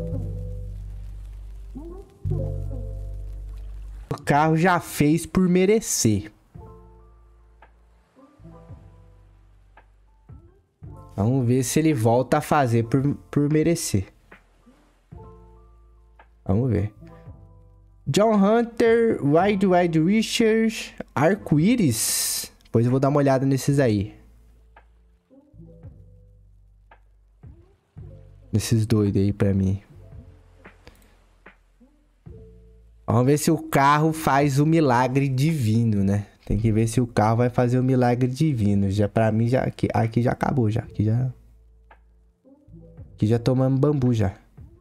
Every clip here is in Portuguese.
O carro já fez por merecer. Vamos ver se ele volta a fazer por merecer. Vamos ver. John Hunter, Wide Richards, Arco-Íris. Depois eu vou dar uma olhada nesses aí. Nesses doidos aí pra mim. Vamos ver se o carro faz o milagre divino, né? Tem que ver se o carro vai fazer o milagre divino. Já pra mim, já, aqui já acabou, já. Aqui já tomamos bambu, já.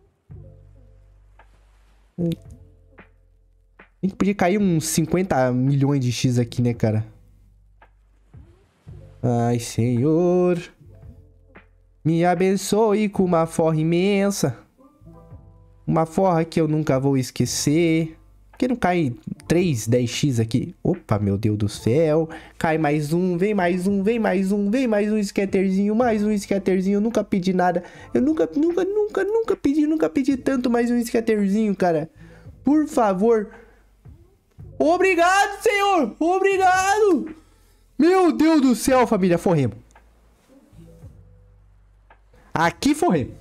Tem que podia cair uns 50 milhões de X aqui, né, cara? Ai, Senhor. Me abençoe com uma forra imensa. Uma forra que eu nunca vou esquecer. Por que não cai 3 10x aqui? Opa, meu Deus do céu. Cai mais um, vem mais um, vem mais um, vem mais um scatterzinho, mais um scatterzinho. Eu nunca pedi nada. Eu nunca pedi tanto mais um scatterzinho, cara. Por favor. Obrigado, Senhor. Obrigado. Meu Deus do céu, família. Forremos. Aqui forremos.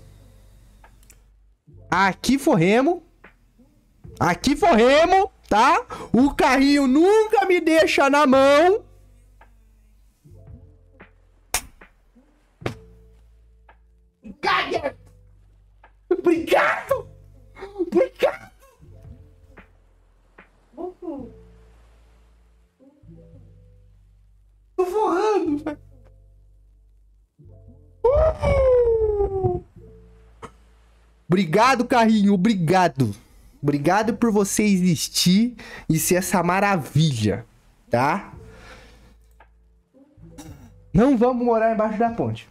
Aqui forremos. Aqui forremos, tá? O carrinho nunca me deixa na mão. Obrigado. Obrigado. Obrigado. Tô forrando, velho. Obrigado, carrinho. Obrigado. Obrigado por você existir e ser essa maravilha, tá? Não vamos morar embaixo da ponte.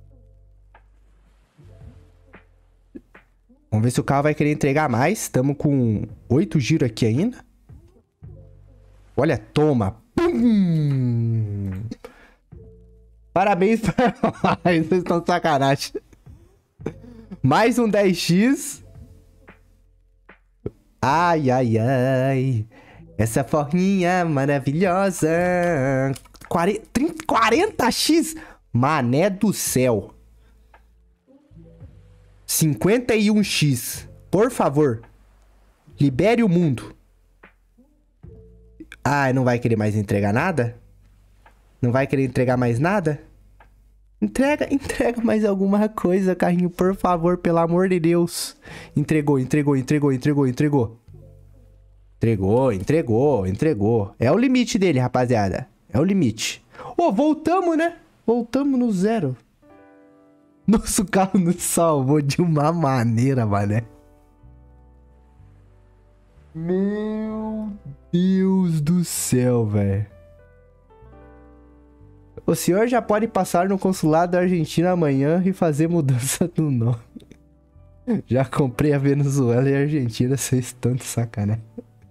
Vamos ver se o carro vai querer entregar mais. Estamos com 8 giros aqui ainda. Olha, toma. Pum! Parabéns para nós. Vocês estão de sacanagem. Mais um 10x. Ai, ai, ai. Essa forrinha maravilhosa. 40x. Mané do céu. 51x. Por favor. Libere o mundo. Ah, não vai querer mais entregar nada? Não vai querer entregar mais nada? Entrega mais alguma coisa, carrinho, por favor, pelo amor de Deus. Entregou. Entregou. É o limite dele, rapaziada. É o limite. Ô, voltamos, né? Voltamos no zero. Nosso carro nos salvou de uma maneira, mané. Meu Deus do céu, velho. O senhor já pode passar no consulado da Argentina amanhã e fazer mudança do nome. Já comprei a Venezuela e a Argentina, vocês estão de sacanagem.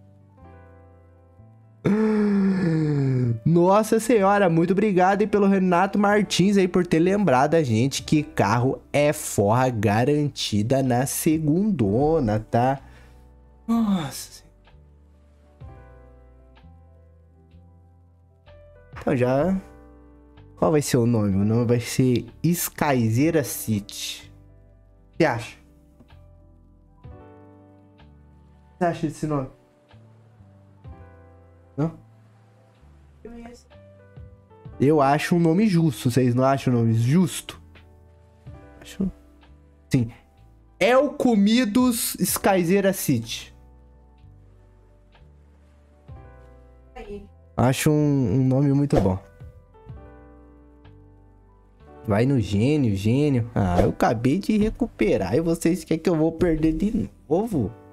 Nossa senhora, muito obrigado aí pelo Renato Martins aí por ter lembrado a gente que carro é forra garantida na segundona, tá? Nossa. Então já... Qual vai ser o nome? O nome vai ser Skyzera City. O que você acha? O que você acha desse nome? Não? Eu acho um nome justo. Vocês não acham um nome justo? Acho... Sim. El Comidos Skyzera City. Acho um nome muito bom. Vai no gênio. Ah, eu acabei de recuperar e vocês querem que eu vou perder de novo?